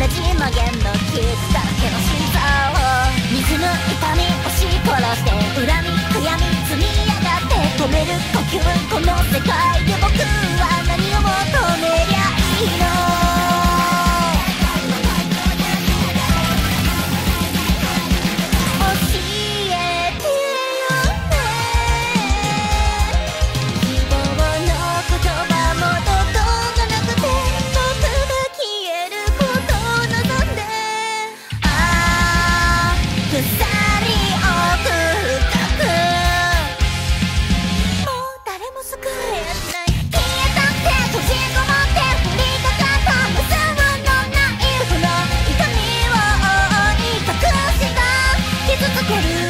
じ無限の傷だらけの心臓を水の痛み押し殺して恨み悔やみ積み上がって止める呼吸この世界で僕は何を求めりゃいいのける